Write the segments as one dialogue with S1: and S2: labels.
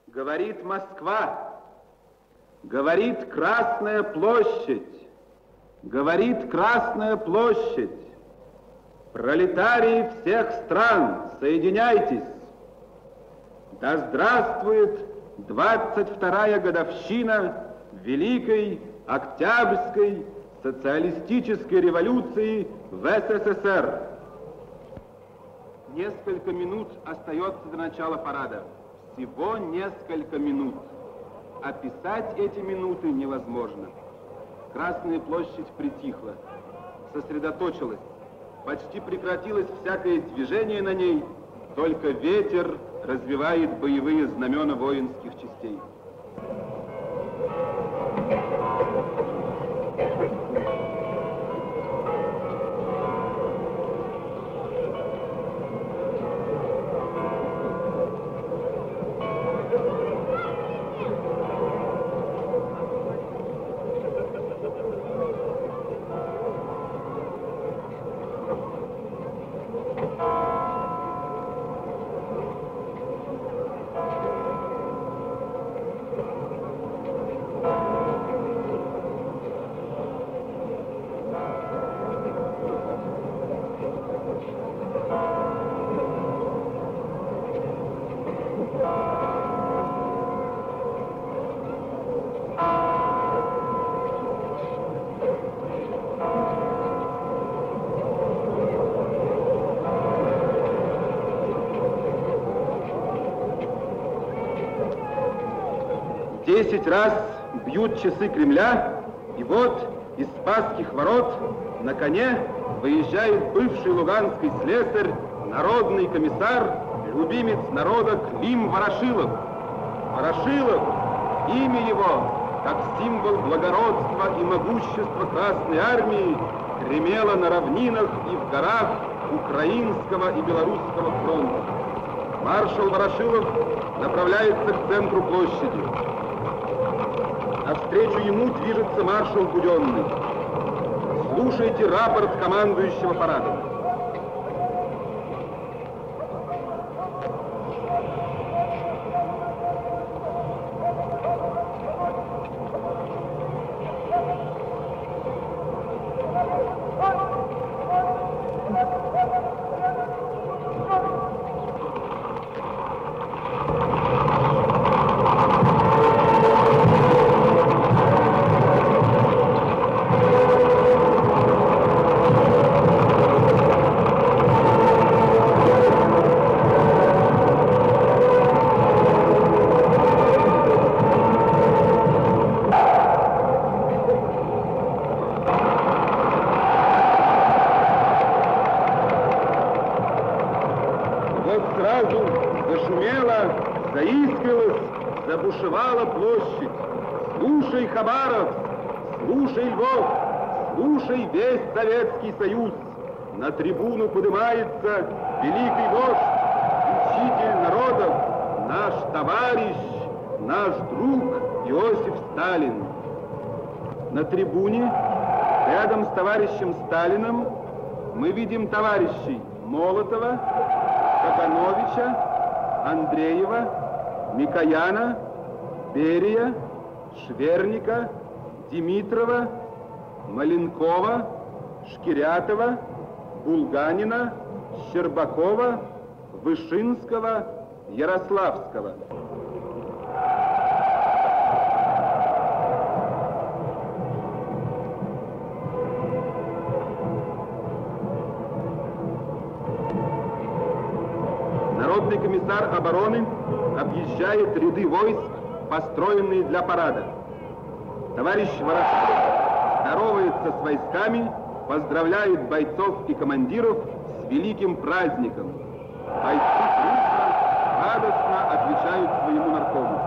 S1: Говорит Москва, говорит Красная площадь, говорит Красная площадь. Пролетарии всех стран, соединяйтесь! Да здравствует 22-я годовщина Великой Октябрьской социалистической революции в СССР. Несколько минут остается до начала парада. Всего несколько минут. Описать эти минуты невозможно. Красная площадь притихла, сосредоточилась. Почти прекратилось всякое движение на ней, только ветер развивает боевые знамена воинских частей. Десять раз бьют часы Кремля, и вот из Спасских ворот на коне выезжает бывший луганский слесарь, народный комиссар, любимец народа Клим Ворошилов. Ворошилов, имя его, как символ благородства и могущества Красной Армии, гремело на равнинах и в горах Украинского и Белорусского фронта. Маршал Ворошилов направляется к центру площади. Навстречу ему движется маршал Буденный. Слушайте рапорт командующего парадом. Забушевала площадь. Слушай, Хабаров, слушай, Львов, слушай весь Советский Союз. На трибуну поднимается великий вождь, учитель народов, наш товарищ, наш друг Иосиф Сталин. На трибуне, рядом с товарищем Сталиным, мы видим товарищей Молотова, Кагановича, Андреева, Микояна, Берия, Шверника, Димитрова, Маленкова, Шкирятова, Булганина, Щербакова, Вышинского, Ярославского. Народный комиссар обороны объезжает ряды войск, построенные для парада. Товарищ Ворошилов здоровается с войсками, поздравляет бойцов и командиров с великим праздником. Бойцы дружно, радостно отвечают своему наркому.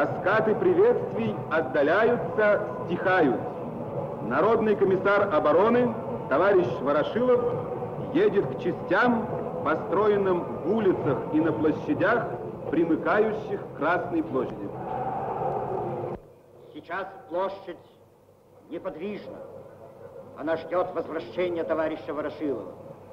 S1: Раскаты приветствий отдаляются, стихают. Народный комиссар обороны, товарищ Ворошилов, едет к частям, построенным в улицах и на площадях, примыкающих к Красной площади.
S2: Сейчас площадь неподвижна. Она ждет возвращения товарища Ворошилова.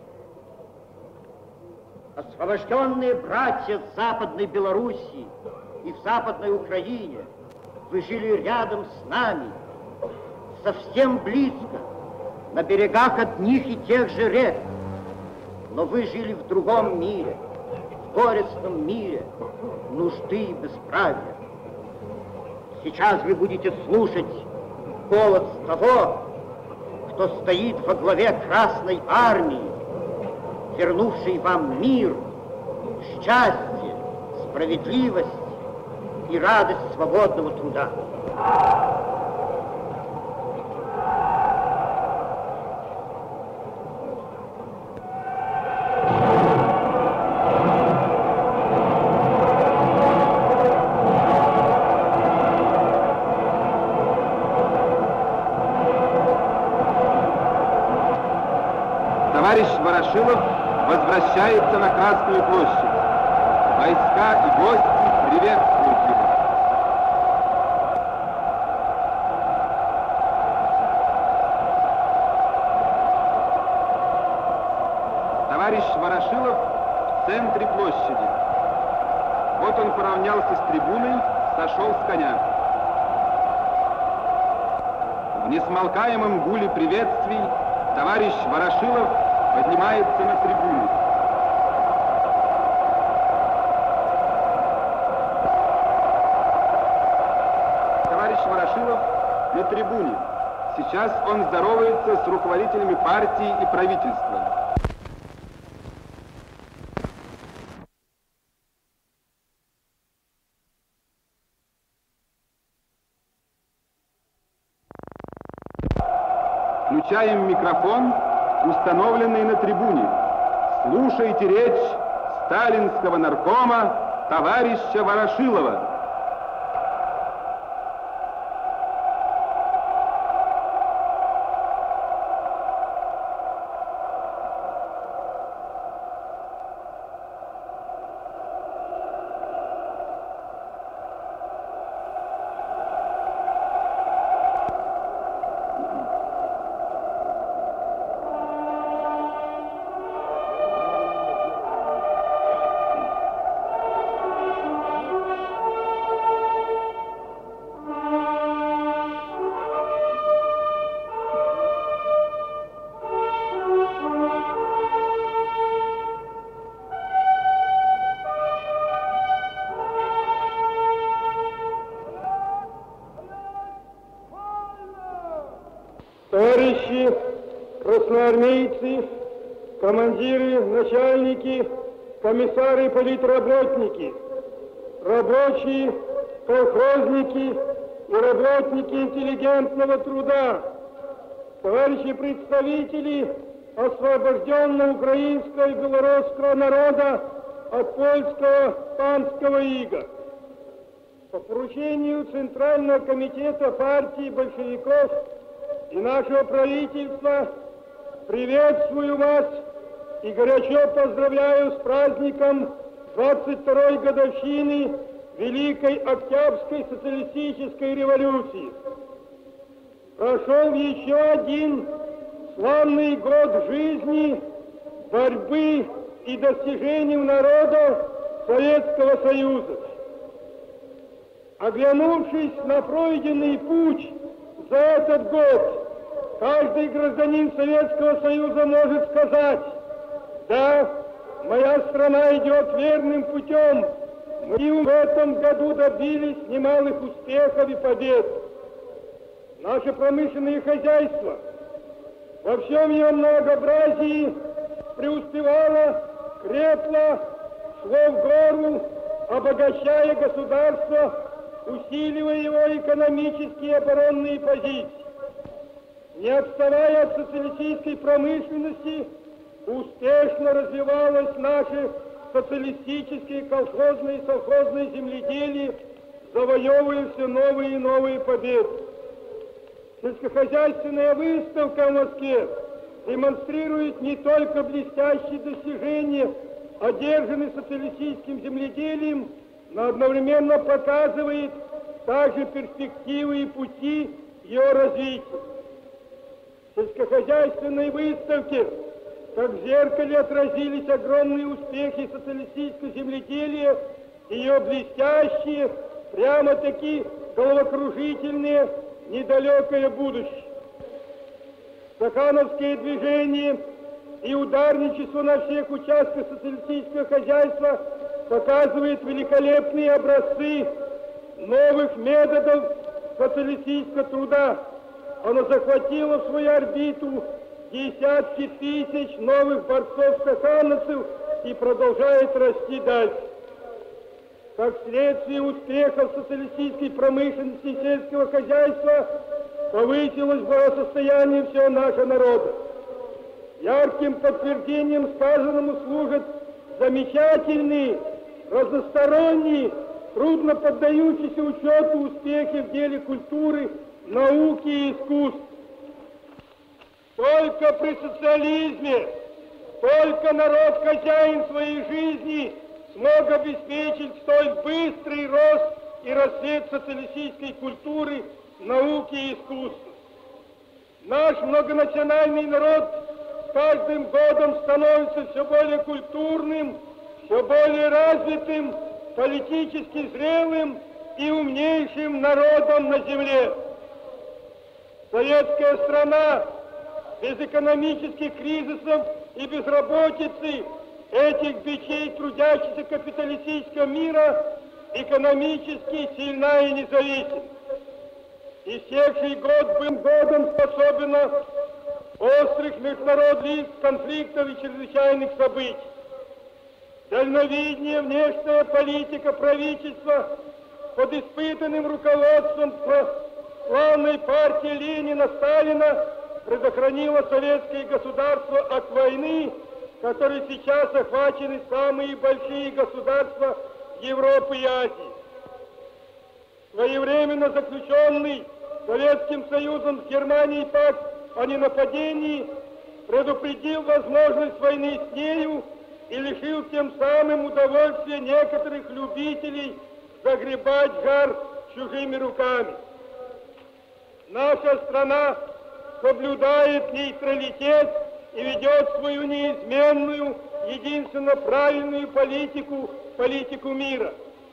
S2: Освобожденные братья Западной Белоруссии и в Западной Украине, вы жили рядом с нами, совсем близко, на берегах одних и тех же рек. Но вы жили в другом мире, в горестном мире нужды и бесправия. Сейчас вы будете слушать голос того, кто стоит во главе Красной Армии, вернувший вам мир, счастье, справедливость и радость свободного труда.
S1: Товарищ Ворошилов возвращается на Красную площадь. Войска и гости приветствуют его. Товарищ Ворошилов в центре площади. Вот он поравнялся с трибуной, сошел с коня. В несмолкаемом гуле приветствий товарищ Ворошилов поднимается на трибуну. Товарищ Ворошилов на трибуне. Сейчас он здоровается с руководителями партии и правительства. Включаем микрофон, установленный на трибуне. Слушайте речь сталинского наркома товарища Ворошилова.
S3: Товарищи красноармейцы, командиры, начальники, комиссары, политработники, рабочие, колхозники и работники интеллигентного труда, товарищи представители освобожденного украинского и белорусского народа от польского панского ига. По поручению Центрального комитета партии большевиков и нашего правительства приветствую вас и горячо поздравляю с праздником 22-й годовщины Великой Октябрьской социалистической революции. Прошел еще один славный год жизни, борьбы и достижений народа Советского Союза. Оглянувшись на пройденный путь за этот год, каждый гражданин Советского Союза может сказать: да, моя страна идет верным путем. Мы в этом году добились немалых успехов и побед. Наше промышленное хозяйство во всем его многообразии преуспевало, крепло, шло в гору, обогащая государство, усиливая его экономические и оборонные позиции. Не отставая от социалистической промышленности, успешно развивалось наше социалистическое колхозное и совхозное земледелие, завоевывая все новые и новые победы. Сельскохозяйственная выставка в Москве демонстрирует не только блестящие достижения, одержанные социалистическим земледелием, но одновременно показывает также перспективы и пути его развития. В сельскохозяйственной выставке, как в зеркале, отразились огромные успехи социалистического земледелия и ее блестящие, прямо-таки головокружительные, недалекое будущее. Стахановское движение и ударничество на всех участках социалистического хозяйства показывает великолепные образцы новых методов социалистического труда. Оно захватило в свою орбиту десятки тысяч новых борцов-стахановцев и продолжает расти дальше. Как следствие успехов социалистической промышленности и сельского хозяйства повысилось благосостояние всего нашего народа. Ярким подтверждением сказанному служат замечательные, разносторонние, трудно поддающиеся учету успехи в деле культуры, науки и искусств. Только при социализме, только народ хозяин своей жизни смог обеспечить столь быстрый рост и расцвет социалистической культуры, науки и искусства. Наш многонациональный народ с каждым годом становится все более культурным, все более развитым, политически зрелым и умнейшим народом на земле. Советская страна без экономических кризисов и безработицы, этих бичей трудящихся капиталистического мира, экономически сильна и независима. Истекший год был годом особенно острых международных конфликтов и чрезвычайных событий. Дальновиднее внешняя политика правительства под испытанным руководством славной партии Ленина-Сталина предохранила советское государство от войны, которой сейчас охвачены самые большие государства Европы и Азии. Своевременно заключенный Советским Союзом с Германией пакт о ненападении предупредил возможность войны с нею и лишил тем самым удовольствия некоторых любителей загребать жар чужими руками. Наша страна соблюдает нейтралитет и ведет свою неизменную, единственно правильную политику мира.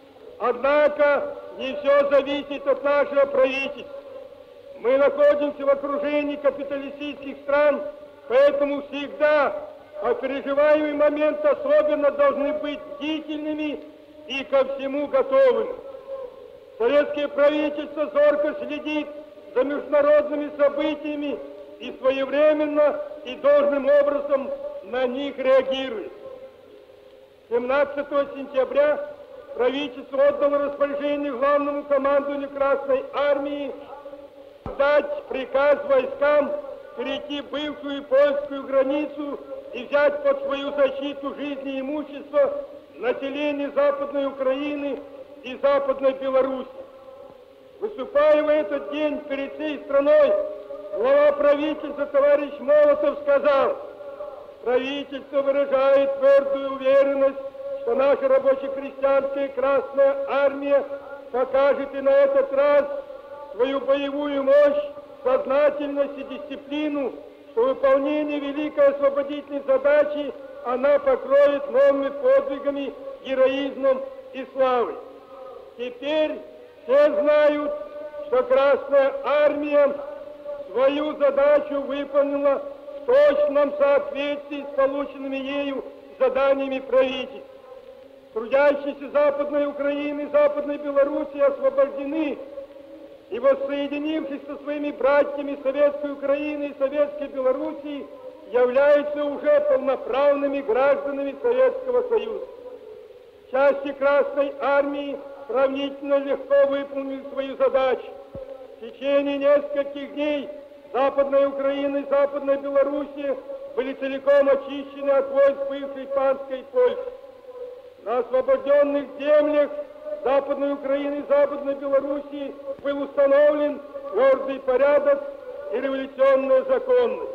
S3: Однако не все зависит от нашего правительства. Мы находимся в окружении капиталистических стран, поэтому всегда, в переживаемый момент особенно, должны быть бдительными и ко всему готовыми. Советское правительство зорко следит за международными событиями и своевременно и должным образом на них реагирует. 17 сентября правительство отдало распоряжение главному командованию Красной Армии дать приказ войскам перейти бывшую польскую границу и взять под свою защиту жизни и имущество население Западной Украины и Западной Беларуси. Выступая в этот день перед всей страной, глава правительства товарищ Молотов сказал: правительство выражает твердую уверенность, что наша рабоче-крестьянская Красная Армия покажет и на этот раз свою боевую мощь, сознательность и дисциплину, что выполнение великой освободительной задачи она покроет новыми подвигами, героизмом и славой. Теперь все знают, что Красная Армия свою задачу выполнила в точном соответствии с полученными ею заданиями правительства. Трудящиеся Западной Украины и Западной Белоруссии освобождены и, воссоединившись со своими братьями Советской Украины и Советской Белоруссии, являются уже полноправными гражданами Советского Союза. Части Красной Армии сравнительно легко выполнили свою задачу. В течение нескольких дней Западная Украина и Западная Белоруссия были целиком очищены от войск бывшей панской Польши. На освобожденных землях Западной Украины и Западной Белоруссии был установлен твердый порядок и революционная законность.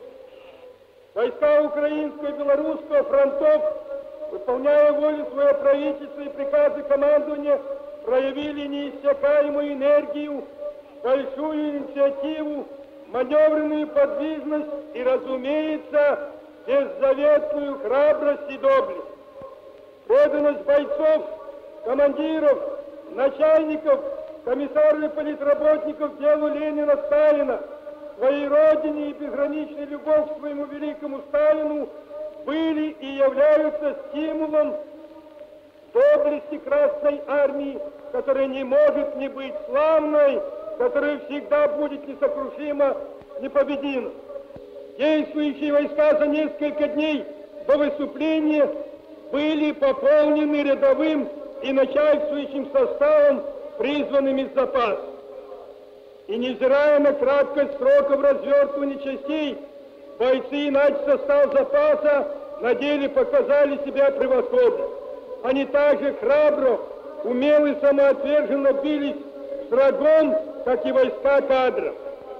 S3: Войска украинского и белорусского фронтов, выполняя волю своего правительства и приказы командования, проявили неиссякаемую энергию, большую инициативу, маневренную подвижность и, разумеется, беззаветную храбрость и доблесть. Преданность бойцов, командиров, начальников, комиссаров и политработников делу Ленина Сталина, своей родине и безграничной любовь к своему великому Сталину были и являются стимулом доблести Красной Армии, которая не может не быть славной, которая всегда будет несокрушимо непобедима. Действующие войска за несколько дней до выступления были пополнены рядовым и начальствующим составом, призванным из запаса. И невзирая на краткость сроков развертывания частей, бойцы и начсостав запаса на деле показали себя превосходно. Они также храбро, умело и самоотверженно бились с врагом, как и войска кадров.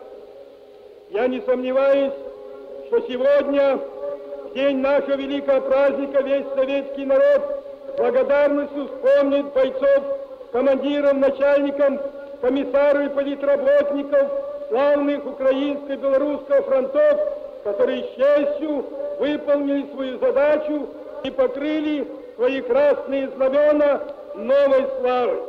S3: Я не сомневаюсь, что сегодня, в день нашего великого праздника, весь советский народ с благодарностью вспомнит бойцов, командиров, начальников, комиссаров и политработников славных украинского и белорусского фронтов, которые с честью выполнили свою задачу и покрыли свои красные знамена новой славой.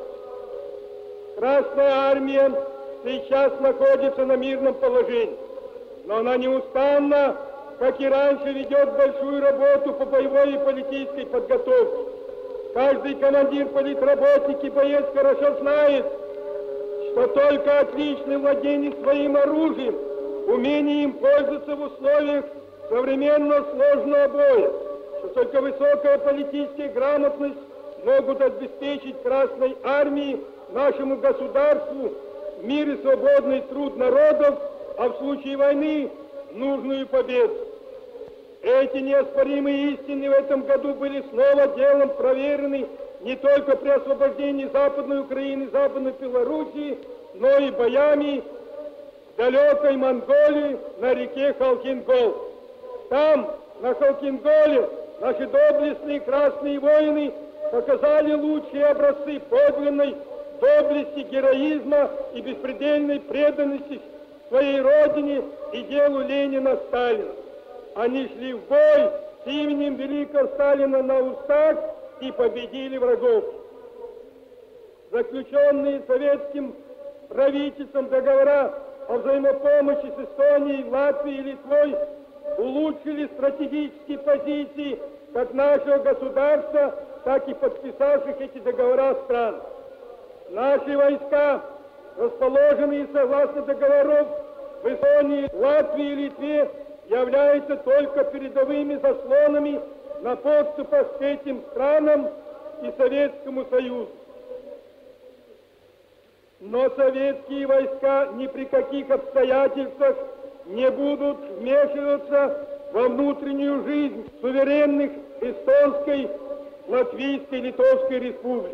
S3: Красная армия сейчас находится на мирном положении, но она неустанно, как и раньше, ведет большую работу по боевой и политической подготовке. Каждый командир, политработник и боец хорошо знает, что только отличное владение своим оружием, умение им пользоваться в условиях современного сложного боя, что только высокая политическая грамотность могут обеспечить Красной Армии, нашему государству, мир и свободный труд народов, а в случае войны нужную победу. Эти неоспоримые истины в этом году были снова делом проверены не только при освобождении Западной Украины и Западной Белоруссии, но и боями в далекой Монголии на реке Халкин-Гол. Там, на Халкин-Голе, наши доблестные красные воины показали лучшие образцы подлинной доблести, героизма и беспредельной преданности своей родине и делу Ленина Сталина. Они шли в бой с именем великого Сталина на устах и победили врагов. Заключенные советским правительством договора о взаимопомощи с Эстонией, Латвией и Литвой улучшили стратегические позиции как нашего государства, так и подписавших эти договора стран. Наши войска, расположенные согласно договоров в Эстонии, Латвии и Литве, являются только передовыми заслонами на подступах к этим странам и Советскому Союзу. Но советские войска ни при каких обстоятельствах не будут вмешиваться во внутреннюю жизнь суверенных Эстонской, Латвийской, Литовской республик.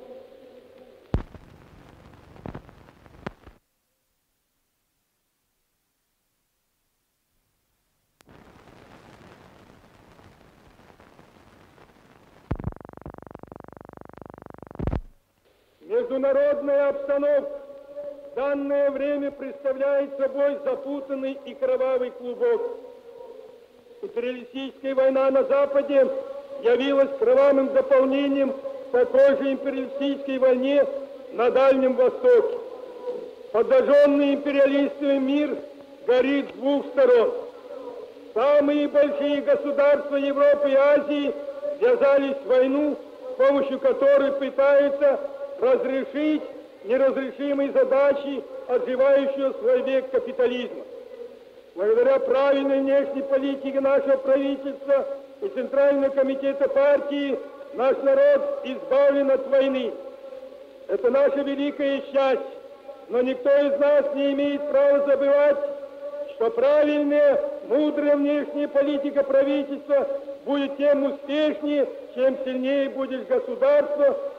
S3: Международная обстановка в данное время представляет собой запутанный и кровавый клубок. Империалистическая война на Западе явилась кровавым дополнением такой же империалистической войне на Дальнем Востоке. Подожженный империалистами мир горит с двух сторон. Самые большие государства Европы и Азии ввязались в войну, с помощью которой пытаются разрешить неразрешимые задачи отживающего свой век капитализма. Благодаря правильной внешней политике нашего правительства и Центрального комитета партии наш народ избавлен от войны. Это наше великое счастье, но никто из нас не имеет права забывать, что правильная, мудрая внешняя политика правительства будет тем успешнее, чем сильнее будет государство,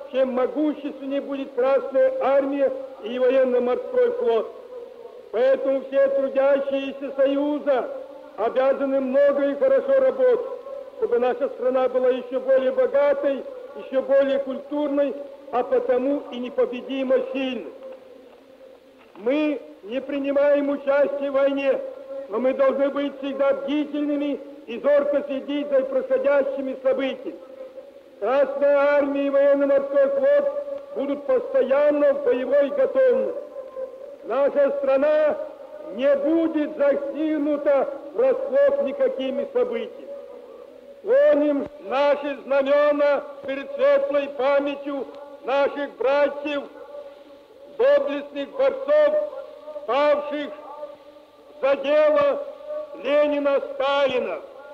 S3: чем могущественнее будет Красная Армия и военно-морской флот. Поэтому все трудящиеся Союза обязаны много и хорошо работать, чтобы наша страна была еще более богатой, еще более культурной, а потому и непобедимо сильной. Мы не принимаем участие в войне, но мы должны быть всегда бдительными и зорко следить за происходящими событиями. Красная Армия и военно-морской флот будут постоянно в боевой готовности. Наша страна не будет застигнута врасплох никакими событиями. Склоним наши знамена перед светлой памятью наших братьев, доблестных борцов, павших за дело Ленина-Сталина.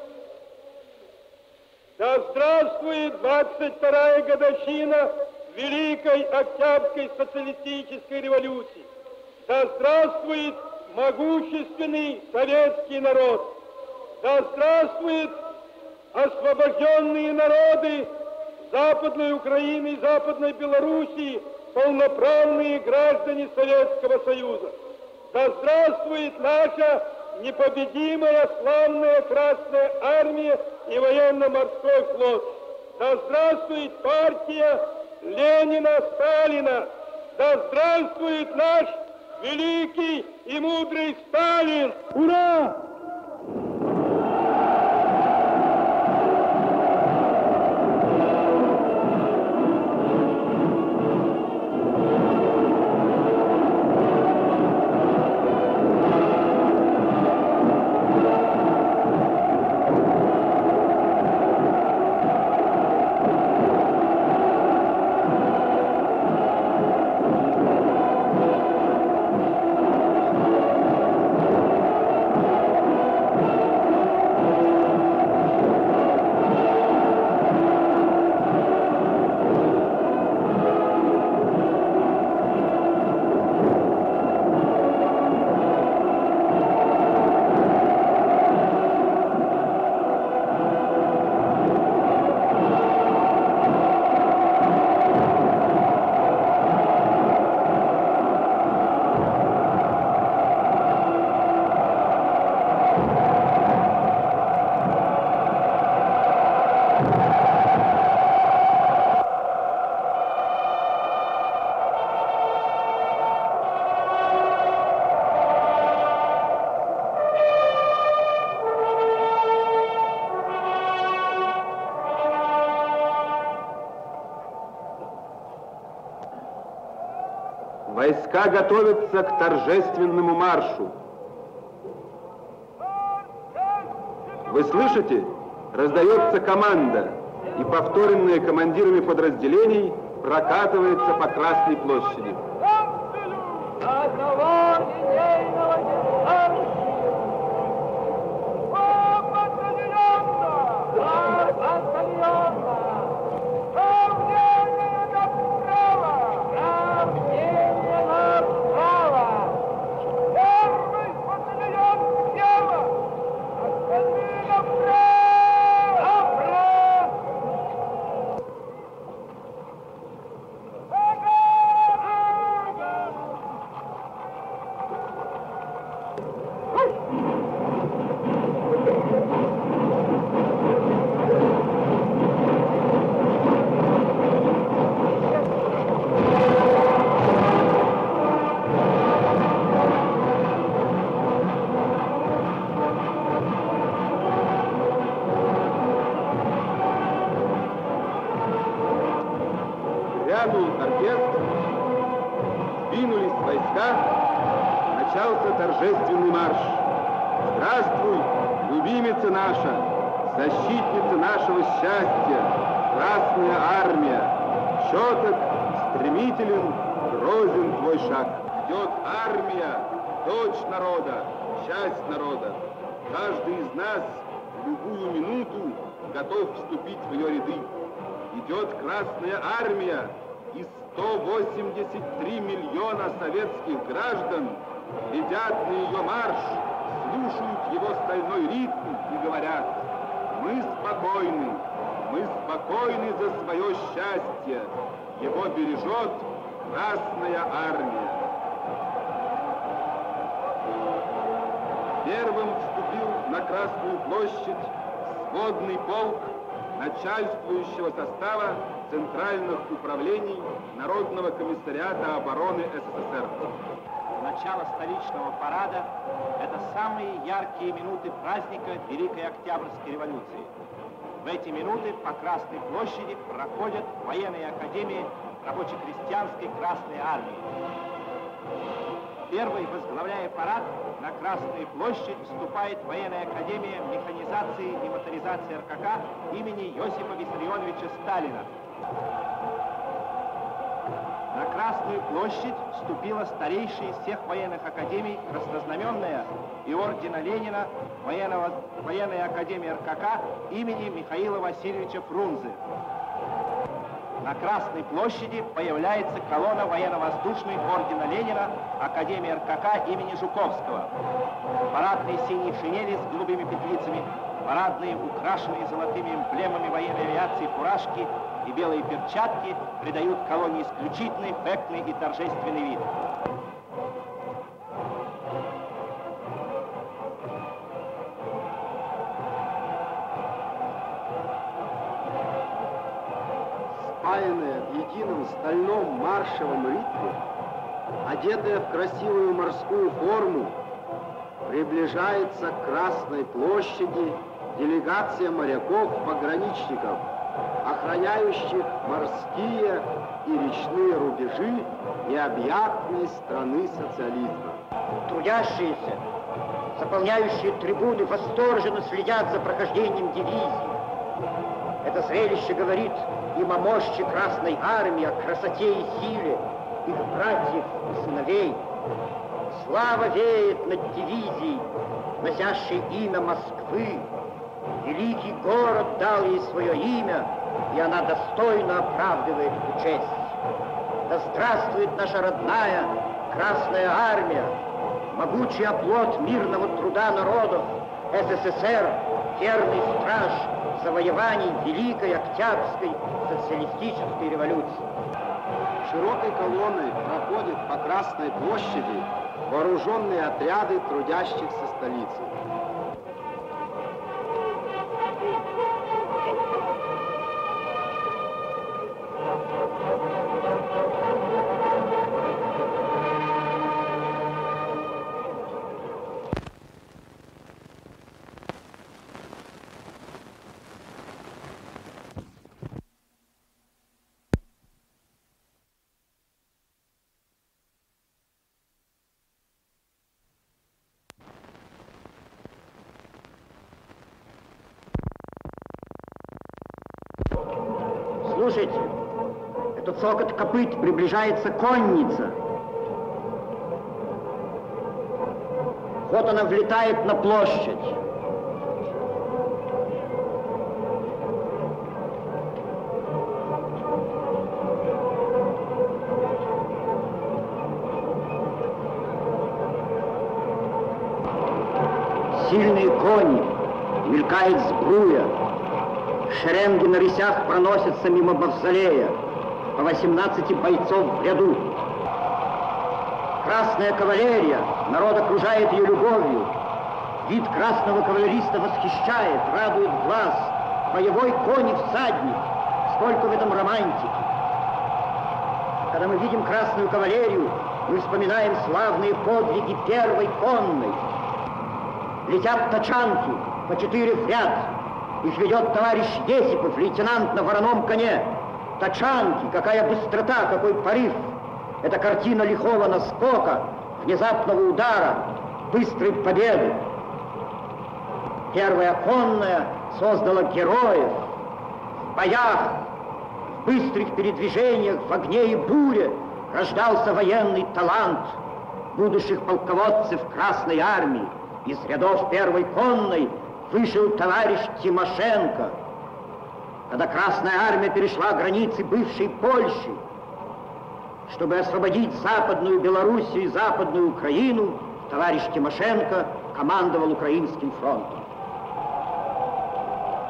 S3: Да здравствует 22-я годовщина Великой Октябрьской социалистической революции! Да здравствует могущественный советский народ! Да здравствует освобожденные народы Западной Украины и Западной Белоруссии, полноправные граждане Советского Союза! Да здравствует наша непобедимая славная Красная Армия и военно-морской флот! Да здравствует партия Ленина-Сталина! Да здравствует наш великий и мудрый Сталин! Ура!
S1: Войска готовятся к торжественному маршу. Вы слышите? Раздается команда, и повторенная командирами подразделений прокатывается по Красной площади. Оркестр, двинулись войска, начался торжественный марш. Здравствуй, любимица наша, защитница нашего счастья, Красная Армия. Четок, стремителен, грозен твой шаг. Идет армия, дочь народа, часть народа. Каждый из нас в любую минуту готов вступить в ее ряды. Идет Красная Армия, и 183 миллиона советских граждан глядят на ее марш, слушают его стальной ритм и говорят: мы спокойны, Мы спокойны за свое счастье. Его бережет Красная Армия. Первым вступил на Красную площадь сводный полк начальствующего состава Центральных управлений Народного комиссариата обороны СССР.
S4: Начало столичного парада – это самые яркие минуты праздника Великой Октябрьской революции. В эти минуты по Красной площади проходят военные академии рабоче-крестьянской Красной Армии. Первый, возглавляя парад, на Красную площадь вступает военная академия механизации и моторизации РКК имени Иосифа Виссарионовича Сталина. На Красную площадь вступила старейшая из всех военных академий краснознаменная и ордена Ленина военная академия РКК имени Михаила Васильевича Фрунзе. На Красной площади появляется колонна военно-воздушной ордена Ленина Академии РКК имени Жуковского. Парадные синие шинели с голубыми петлицами, парадные, украшенные золотыми эмблемами военной авиации фуражки и белые перчатки придают колонне исключительный, эффектный и торжественный вид.
S5: Спаянная в едином стальном маршевом ритме, одетая в красивую морскую форму, приближается к Красной площади делегация моряков-пограничников, охраняющих морские и речные рубежи необъятной страны социализма.
S2: Трудящиеся, заполняющие трибуны, восторженно следят за прохождением дивизии. Это зрелище говорит им о мощи Красной Армии, о красоте и силе их братьев и сыновей. Слава веет над дивизией, носящей имя Москвы. Великий город дал ей свое имя, и она достойно оправдывает эту честь. Да здравствует наша родная Красная Армия, могучий оплот мирного труда народов СССР, верный страж завоеваний Великой Октябрьской социалистической революции.
S5: Широкой колонной проходят по Красной площади вооруженные отряды трудящихся столицы.
S2: Слушайте, это цокот копыт, приближается конница. Вот она влетает на площадь. Сильные кони, мелькает сбруя. Шеренги на рысях проносятся мимо мавзолея, по 18 бойцов в ряду. Красная кавалерия, народ окружает ее любовью. Вид красного кавалериста восхищает, радует глаз. Боевой конь и всадник, сколько в этом романтики. Когда мы видим красную кавалерию, мы вспоминаем славные подвиги первой конной. Летят тачанки по 4 в ряд. Их ведет товарищ Есипов, лейтенант на вороном коне. Тачанки, какая быстрота, какой порыв. Это картина лихого наскока, внезапного удара, быстрой победы. Первая конная создала героев. В боях, в быстрых передвижениях, в огне и буре рождался военный талант будущих полководцев Красной Армии. Из рядов первой конной вышел товарищ Тимошенко. Когда Красная Армия перешла границы бывшей Польши, чтобы освободить Западную Белоруссию и Западную Украину, товарищ Тимошенко командовал Украинским фронтом.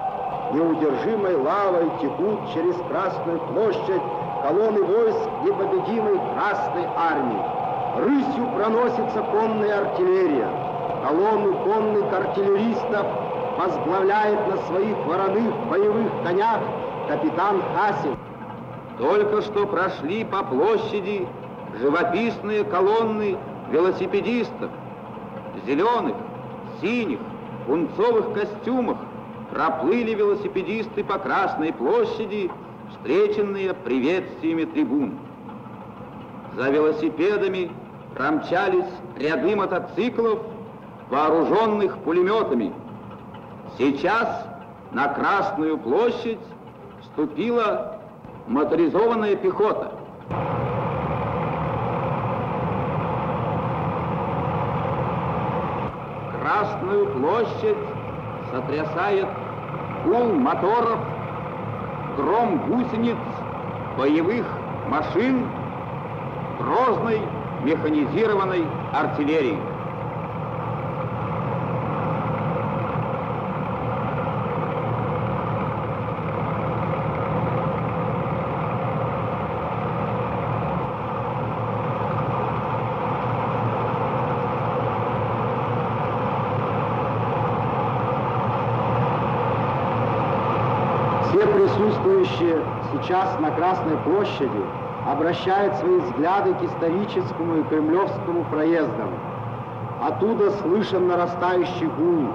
S5: неудержимой лавой текут через Красную площадь колонны войск непобедимой Красной армии. Рысью проносится конная артиллерия. Колонну конных артиллеристов возглавляет на своих вороных боевых конях капитан Хасин.
S1: Только что прошли по площади живописные колонны велосипедистов. В зеленых, синих, пунцовых костюмах проплыли велосипедисты по Красной площади, встреченные приветствиями трибун. За велосипедами промчались ряды мотоциклов, вооруженных пулеметами. Сейчас на Красную площадь вступила моторизованная пехота. Красную площадь сотрясает гул моторов, гром гусениц, боевых машин, грозной механизированной артиллерии.
S5: Все присутствующие сейчас на Красной площади обращают свои взгляды к историческому и кремлевскому проездам. Оттуда слышен нарастающий гул.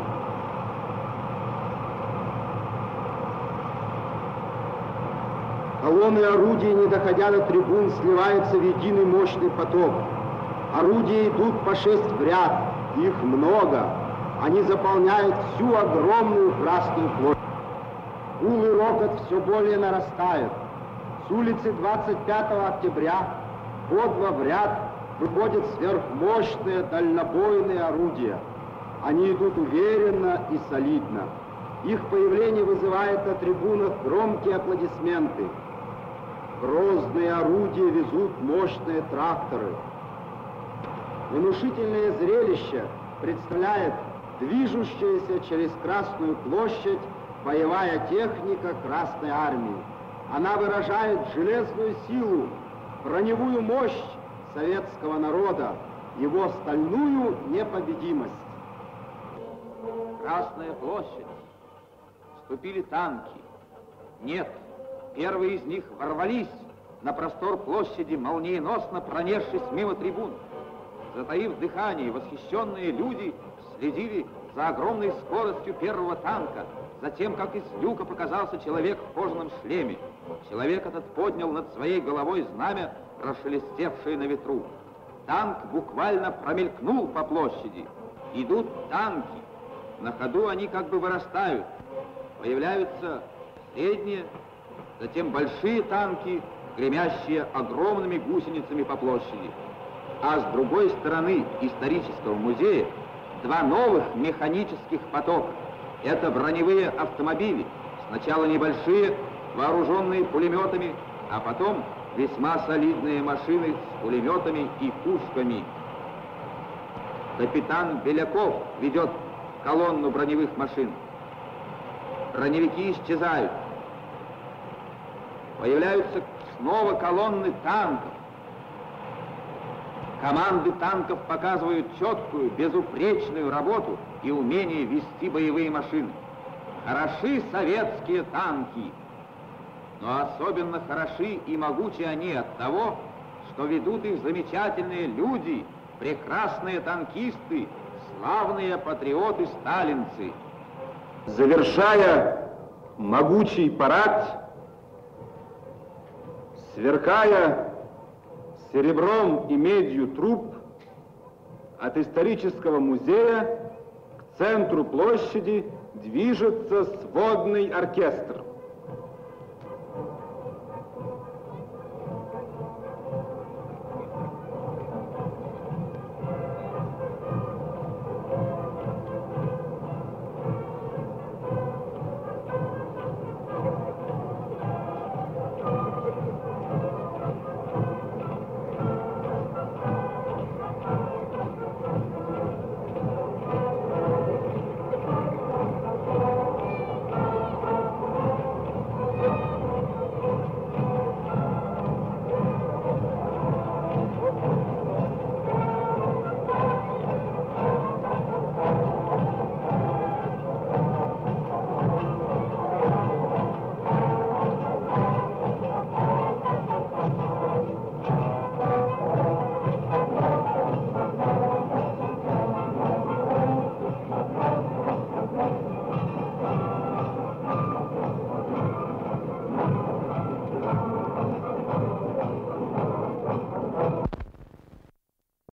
S5: Колонны орудий, не доходя до трибун, сливаются в единый мощный поток. Орудия идут по 6 в ряд, их много. Они заполняют всю огромную Красную площадь. Гул и рокот все более нарастают. С улицы 25 октября по 2 в ряд выходят сверхмощные дальнобойные орудия. Они идут уверенно и солидно. Их появление вызывает на трибунах громкие аплодисменты. Грозные орудия везут мощные тракторы. Внушительное зрелище представляет движущаяся через Красную площадь боевая техника Красной армии. Она выражает железную силу, броневую мощь советского народа, его стальную непобедимость.
S1: Красная площадь. Вступили танки. Нет, первые из них ворвались на простор площади, молниеносно пронесшись мимо трибун. Затаив дыхание, восхищенные люди следили за огромной скоростью первого танка, за тем, как из люка показался человек в кожаном шлеме. Человек этот поднял над своей головой знамя, прошелестевшее на ветру. Танк буквально промелькнул по площади. Идут танки. На ходу они как бы вырастают. Появляются средние, затем большие танки, гремящие огромными гусеницами по площади. А с другой стороны исторического музея 2 новых механических потока. Это броневые автомобили, сначала небольшие, вооруженные пулеметами, а потом весьма солидные машины с пулеметами и пушками. Капитан Беляков ведет колонну броневых машин. Броневики исчезают. Появляются снова колонны танков. Команды танков показывают четкую, безупречную работу и умение вести боевые машины. Хороши советские танки, но особенно хороши и могучи они от того, что ведут их замечательные люди, прекрасные танкисты, славные патриоты-сталинцы.
S3: Завершая могучий парад, сверкая серебром и медью труб, от исторического музея к центру площади движется сводный оркестр.